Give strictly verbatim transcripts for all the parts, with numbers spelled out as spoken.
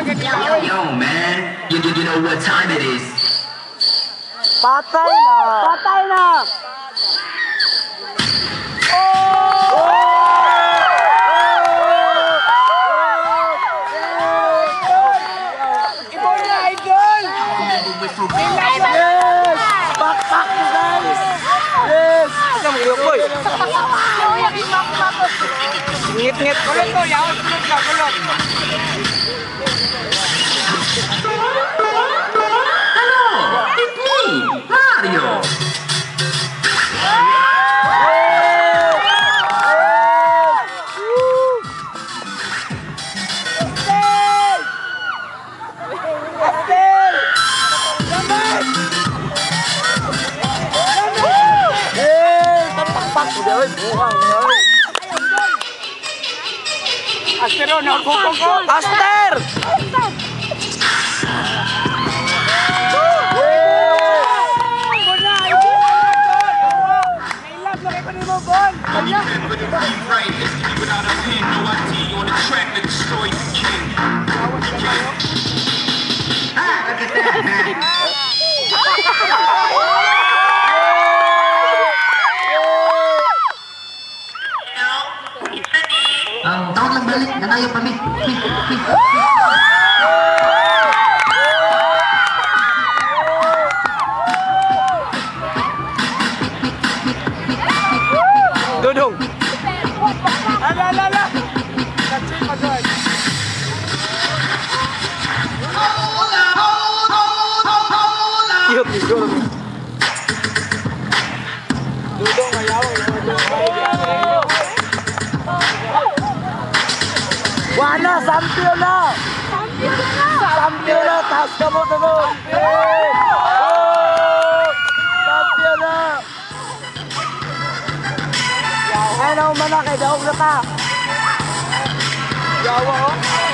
Yo, man, you, you, you know what time it is. Patay na! Patay na! Ibon na, idol! Yes! Back, back, guys! Yes! Ito mo, Yokoy! Ngit-ngit! Kulot to, yaw! Kulot ka, kulot! Hello, it's me, Mario. Aster, oh, nakukong ko! Aster! Ibon na, idol! Nailap, nakay pa rin mo, Bon! Right, it's me without a pin, no I D on the track that destroyed the king. Ah, look at that, man. Ang taon lang balik, nanayo kami. Dudong! Ala, ala, ala! Catching pa doon! Iyot ni Dudong. Dudong, ayaw! Wala, sampiyo na! Sampiyo na! Taas ka mo, Dudong! Sampiyo na! Ano man na, kay daog na ka! Yawa, oh!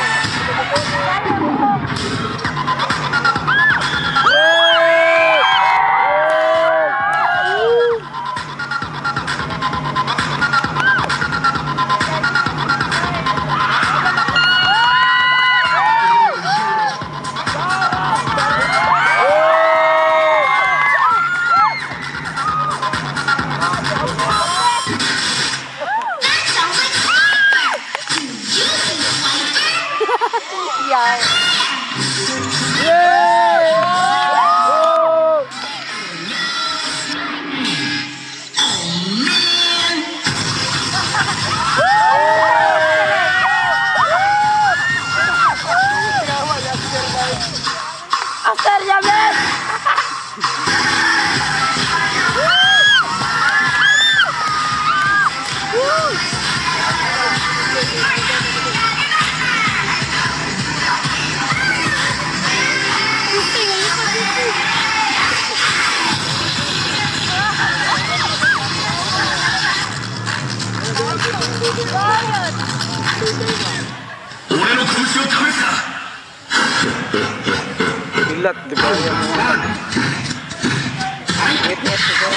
Aster, yamin! 俺の拳を試すか Ilat, di ba? Ngit-ngit siguro.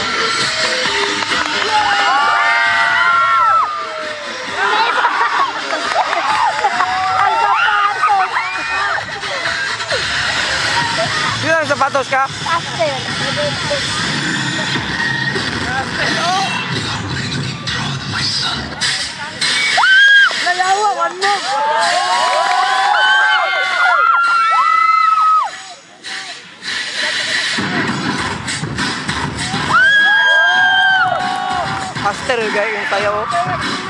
Sino ang sapatos ka? Aster. Layawa, one move! Aster, guys, yung tayo.